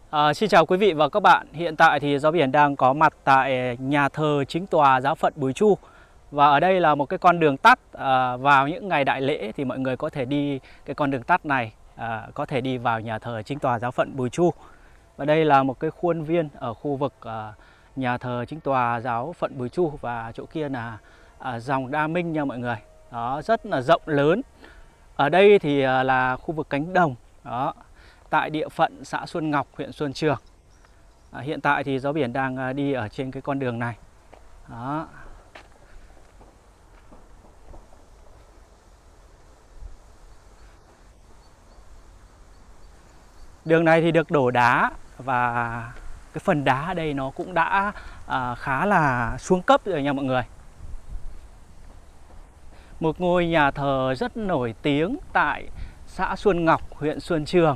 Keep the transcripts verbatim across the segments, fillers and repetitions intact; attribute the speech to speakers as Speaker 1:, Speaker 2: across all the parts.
Speaker 1: À, xin chào quý vị và các bạn. Hiện tại thì Gió Biển đang có mặt tại nhà thờ chính tòa Giáo phận Bùi Chu. Và ở đây là một cái con đường tắt, à, vào những ngày đại lễ thì mọi người có thể đi cái con đường tắt này, à, có thể đi vào nhà thờ chính tòa Giáo phận Bùi Chu. Và đây là một cái khuôn viên ở khu vực à, nhà thờ chính tòa Giáo phận Bùi Chu. Và chỗ kia là à, dòng Đa Minh nha mọi người. Đó, rất là rộng lớn. Ở đây thì à, là khu vực cánh đồng. Đó, tại địa phận xã Xuân Ngọc, huyện Xuân Trường. À, hiện tại thì Gió Biển đang à, đi ở trên cái con đường này. Đó. Đường này thì được đổ đá và cái phần đá ở đây nó cũng đã à, khá là xuống cấp rồi nha mọi người. Một ngôi nhà thờ rất nổi tiếng tại xã Xuân Ngọc, huyện Xuân Trường.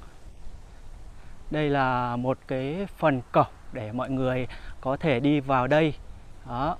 Speaker 1: Đây là một cái phần cổng để mọi người có thể đi vào đây. Đó.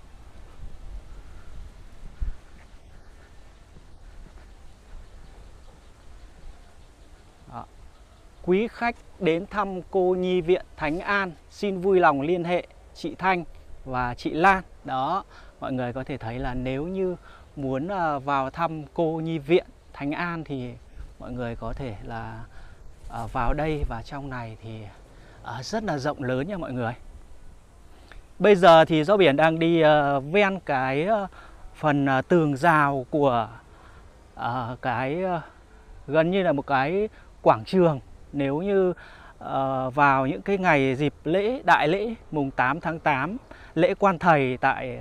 Speaker 1: Đó. Quý khách đến thăm cô nhi viện Thánh An xin vui lòng liên hệ chị Thanh và chị Lan. Đó, mọi người có thể thấy là nếu như muốn vào thăm cô nhi viện Thánh An thì mọi người có thể là vào đây, và trong này thì rất là rộng lớn nha mọi người. Bây giờ thì Gió Biển đang đi ven cái phần tường rào của cái gần như là một cái quảng trường. Nếu như vào những cái ngày dịp lễ đại lễ mùng tám tháng tám, lễ Quan Thầy tại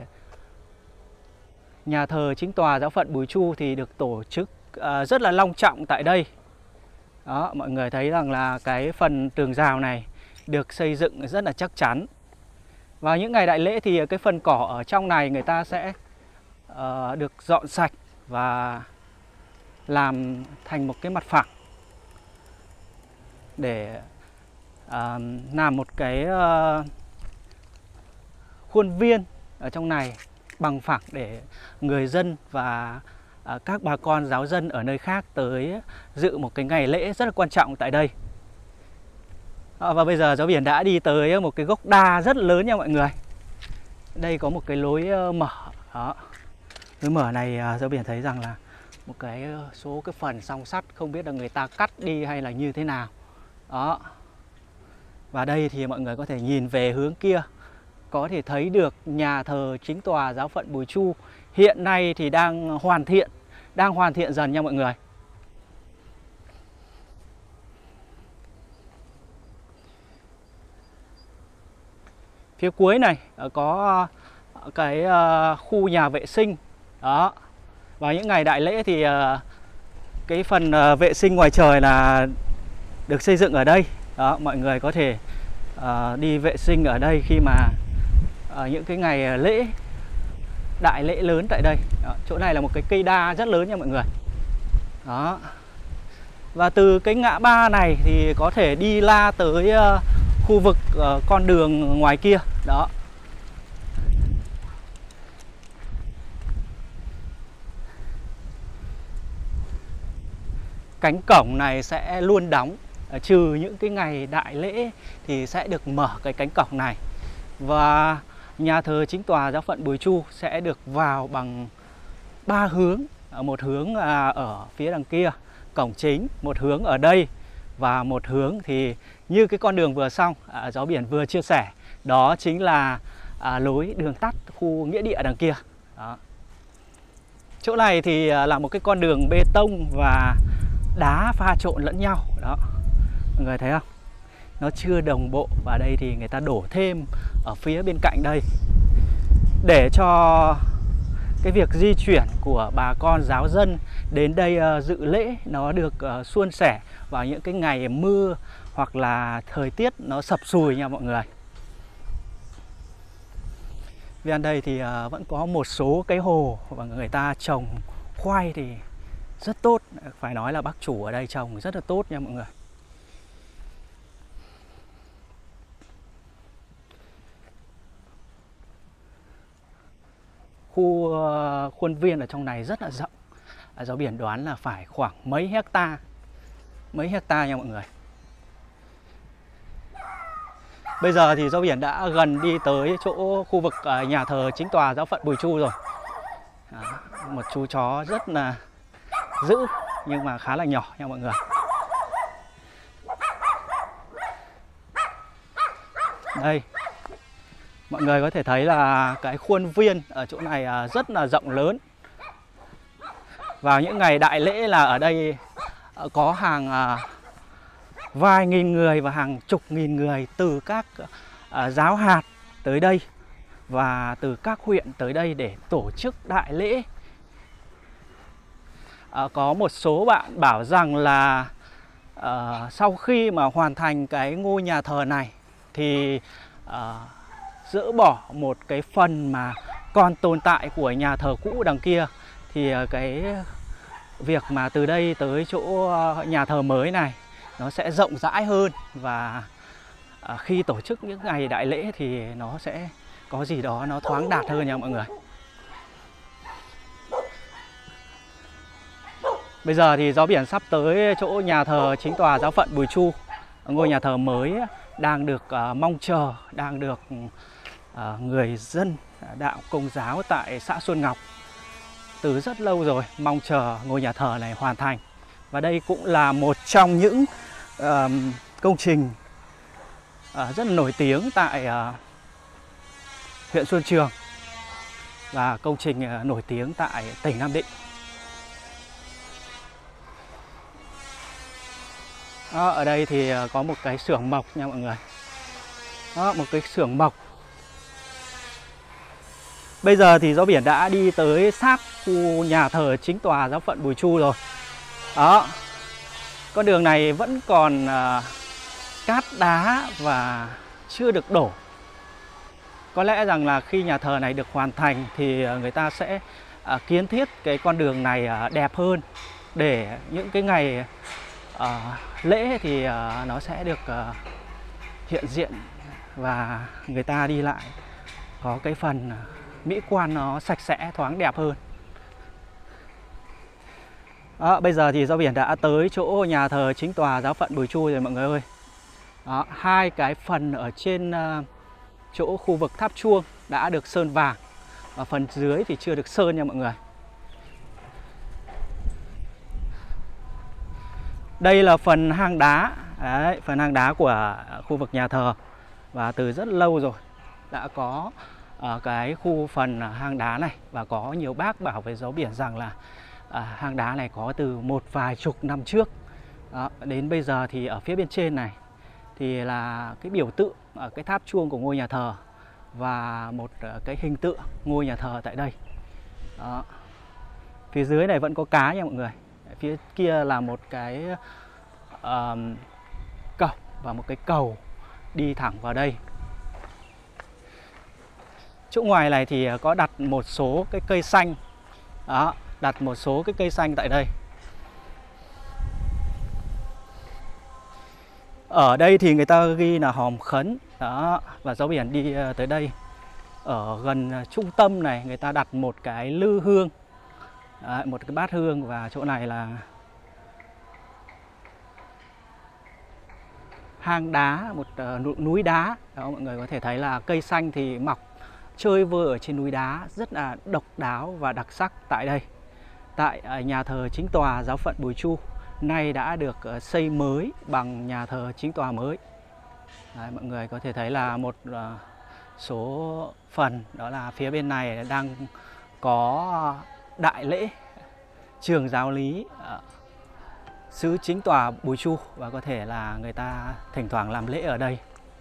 Speaker 1: nhà thờ chính tòa Giáo phận Bùi Chu thì được tổ chức rất là long trọng tại đây. Đó, mọi người thấy rằng là cái phần tường rào này được xây dựng rất là chắc chắn. Vào những ngày đại lễ thì cái phần cỏ ở trong này người ta sẽ uh, được dọn sạch và làm thành một cái mặt phẳng để uh, làm một cái uh, khuôn viên ở trong này bằng phẳng để người dân và uh, các bà con giáo dân ở nơi khác tới dự một cái ngày lễ rất là quan trọng tại đây. À, và bây giờ Gió Biển đã đi tới một cái gốc đa rất lớn nha mọi người. Đây có một cái lối mở. Đó. Lối mở này Gió Biển thấy rằng là một cái số cái phần song sắt không biết là người ta cắt đi hay là như thế nào. Đó. Và đây thì mọi người có thể nhìn về hướng kia, có thể thấy được nhà thờ chính tòa Giáo phận Bùi Chu hiện nay thì đang hoàn thiện, đang hoàn thiện dần nha mọi người. Phía cuối này có cái khu nhà vệ sinh. Đó. Vào những ngày đại lễ thì cái phần vệ sinh ngoài trời là được xây dựng ở đây. Đó, mọi người có thể đi vệ sinh ở đây khi mà những cái ngày lễ đại lễ lớn tại đây. Đó, chỗ này là một cái cây đa rất lớn nha mọi người. Đó. Và từ cái ngã ba này thì có thể đi la tới khu vực uh, con đường ngoài kia. Đó. Cánh cổng này sẽ luôn đóng, uh, trừ những cái ngày đại lễ thì sẽ được mở cái cánh cổng này. Và nhà thờ chính tòa Giáo phận Bùi Chu sẽ được vào bằng ba hướng. Một hướng uh, ở phía đằng kia, cổng chính, một hướng ở đây, và một hướng thì như cái con đường vừa xong à, Gió Biển vừa chia sẻ, đó chính là à, lối đường tắt khu nghĩa địa đằng kia. Đó. Chỗ này thì à, là một cái con đường bê tông và đá pha trộn lẫn nhau. Đó, mọi người thấy không? Nó chưa đồng bộ, và đây thì người ta đổ thêm ở phía bên cạnh đây để cho cái việc di chuyển của bà con giáo dân đến đây uh, dự lễ nó được uh, suôn sẻ vào những cái ngày mưa hoặc là thời tiết nó sập sùi nha mọi người. Bên đây thì uh, vẫn có một số cái hồ và người ta trồng khoai thì rất tốt. Phải nói là bác chủ ở đây trồng rất là tốt nha mọi người. Khu uh, khuôn viên ở trong này rất là rộng. À, Gió Biển đoán là phải khoảng mấy hecta, mấy hecta nha mọi người. Bây giờ thì Gió Biển đã gần đi tới chỗ khu vực nhà thờ chính tòa giáo phận Bùi Chu rồi. Đó, một chú chó rất là dữ nhưng mà khá là nhỏ nha mọi người. Đây, mọi người có thể thấy là cái khuôn viên ở chỗ này rất là rộng lớn. Vào những ngày đại lễ là ở đây có hàng vài nghìn người và hàng chục nghìn người từ các giáo hạt tới đây và từ các huyện tới đây để tổ chức đại lễ. À, có một số bạn bảo rằng là uh, sau khi mà hoàn thành cái ngôi nhà thờ này thì uh, dỡ bỏ một cái phần mà còn tồn tại của nhà thờ cũ đằng kia, thì uh, cái việc mà từ đây tới chỗ nhà thờ mới này nó sẽ rộng rãi hơn, và uh, khi tổ chức những ngày đại lễ thì nó sẽ có gì đó nó thoáng đạt hơn nha mọi người. Bây giờ thì Gió Biển sắp tới chỗ nhà thờ chính tòa giáo phận Bùi Chu, ngôi nhà thờ mới đang được uh, mong chờ, đang được uh, người dân đạo Công giáo tại xã Xuân Ngọc từ rất lâu rồi mong chờ ngôi nhà thờ này hoàn thành. Và đây cũng là một trong những uh, công trình uh, rất là nổi tiếng tại uh, huyện Xuân Trường và công trình uh, nổi tiếng tại tỉnh Nam Định. Đó, ở đây thì có một cái xưởng mộc nha mọi người. Đó, một cái xưởng mộc. Bây giờ thì Gió Biển đã đi tới sát khu nhà thờ chính tòa giáo phận Bùi Chu rồi. Đó, con đường này vẫn còn uh, cát đá và chưa được đổ. Có lẽ rằng là khi nhà thờ này được hoàn thành thì người ta sẽ uh, kiến thiết cái con đường này uh, đẹp hơn, để những cái ngày uh, lễ thì uh, nó sẽ được uh, hiện diện và người ta đi lại có cái phần uh, mỹ quan nó sạch sẽ, thoáng đẹp hơn. Đó, bây giờ thì Gió Biển đã tới chỗ nhà thờ chính tòa giáo phận Bùi Chu rồi mọi người ơi. Đó, hai cái phần ở trên uh, chỗ khu vực tháp chuông đã được sơn vàng, và phần dưới thì chưa được sơn nha mọi người. Đây là phần hang đá. Đấy, phần hang đá của khu vực nhà thờ, và từ rất lâu rồi đã có ở cái khu phần hang đá này, và có nhiều bác bảo với Gió Biển rằng là à, hang đá này có từ một vài chục năm trước. Đó, đến bây giờ thì ở phía bên trên này thì là cái biểu tượng ở cái tháp chuông của ngôi nhà thờ và một cái hình tượng ngôi nhà thờ tại đây. Đó. Phía dưới này vẫn có cá nha mọi người. Phía kia là một cái uh, cổng và một cái cầu đi thẳng vào đây. Chỗ ngoài này thì có đặt một số cái cây xanh. Đó, đặt một số cái cây xanh tại đây. Ở đây thì người ta ghi là Hòm Khấn. Đó, và Gió Biển đi tới đây. Ở gần trung tâm này người ta đặt một cái lư hương. Đấy, một cái bát hương, và chỗ này là hang đá, một uh, núi đá. Đó, mọi người có thể thấy là cây xanh thì mọc chơi vơi ở trên núi đá, rất là độc đáo và đặc sắc tại đây. Tại uh, nhà thờ chính tòa giáo phận Bùi Chu nay đã được uh, xây mới bằng nhà thờ chính tòa mới. Đấy, mọi người có thể thấy là một uh, số phần, đó là phía bên này đang có đại lễ trường giáo lý uh, xứ chính tòa Bùi Chu, và có thể là người ta thỉnh thoảng làm lễ ở đây.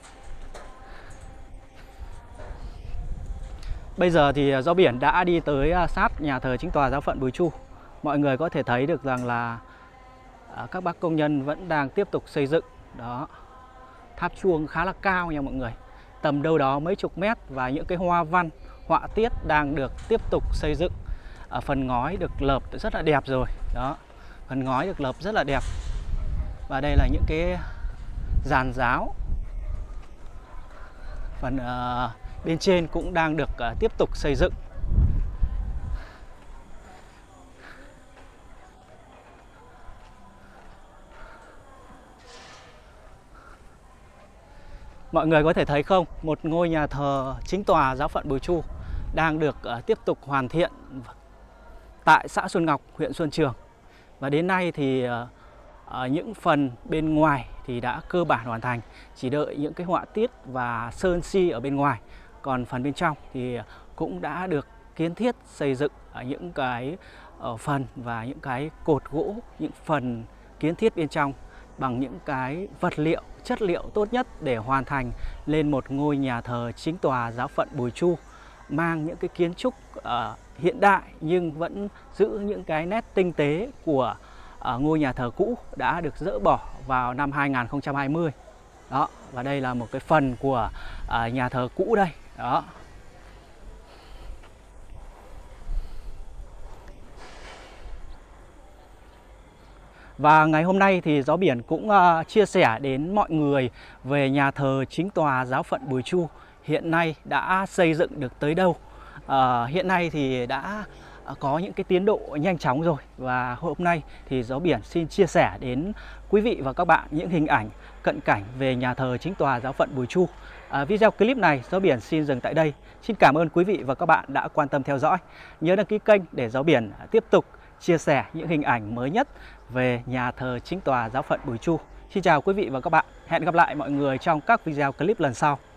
Speaker 1: Bây giờ thì Gió Biển đã đi tới sát nhà thờ chính tòa giáo phận Bùi Chu. Mọi người có thể thấy được rằng là uh, các bác công nhân vẫn đang tiếp tục xây dựng. Đó, tháp chuông khá là cao nha mọi người, tầm đâu đó mấy chục mét, và những cái hoa văn, họa tiết đang được tiếp tục xây dựng. Ở phần ngói được lợp rất là đẹp rồi. Đó, phần ngói được lợp rất là đẹp. Và đây là những cái giàn giáo. Phần uh, bên trên cũng đang được uh, tiếp tục xây dựng. Mọi người có thể thấy không, một ngôi nhà thờ chính tòa giáo phận Bùi Chu đang được uh, tiếp tục hoàn thiện tại xã Xuân Ngọc, huyện Xuân Trường. Và đến nay thì uh, uh, những phần bên ngoài thì đã cơ bản hoàn thành, chỉ đợi những cái họa tiết và sơn si ở bên ngoài. Còn phần bên trong thì cũng đã được kiến thiết xây dựng ở những cái ở phần và những cái cột gỗ, những phần kiến thiết bên trong bằng những cái vật liệu, chất liệu tốt nhất để hoàn thành lên một ngôi nhà thờ chính tòa giáo phận Bùi Chu, mang những cái kiến trúc uh, hiện đại nhưng vẫn giữ những cái nét tinh tế của uh, ngôi nhà thờ cũ đã được dỡ bỏ vào năm hai nghìn không trăm hai mươi. Đó, và đây là một cái phần của uh, nhà thờ cũ đây. Đó. Và ngày hôm nay thì Gió Biển cũng uh, chia sẻ đến mọi người về nhà thờ chính tòa giáo phận Bùi Chu hiện nay đã xây dựng được tới đâu. Uh, hiện nay thì đã có những cái tiến độ nhanh chóng rồi, và hôm nay thì Gió Biển xin chia sẻ đến quý vị và các bạn những hình ảnh cận cảnh về nhà thờ chính tòa giáo phận Bùi Chu. À, video clip này Gió Biển xin dừng tại đây. Xin cảm ơn quý vị và các bạn đã quan tâm theo dõi. Nhớ đăng ký kênh để Gió Biển tiếp tục chia sẻ những hình ảnh mới nhất về nhà thờ chính tòa giáo phận Bùi Chu. Xin chào quý vị và các bạn. Hẹn gặp lại mọi người trong các video clip lần sau.